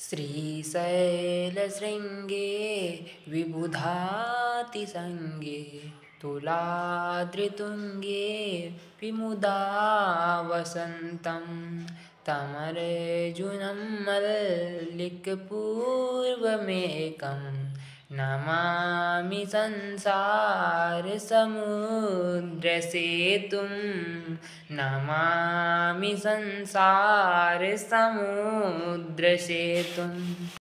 श्रीशैलशृङ्गे विबुधातिसङ्गे तुलाद्रितुङ्गे विमुदा वसन्तं तमरेजुनं मल्लिकपूर्वमेकं Namami संसारसमुद्रसेतुं Namami संसारसमुद्रसेतुम्।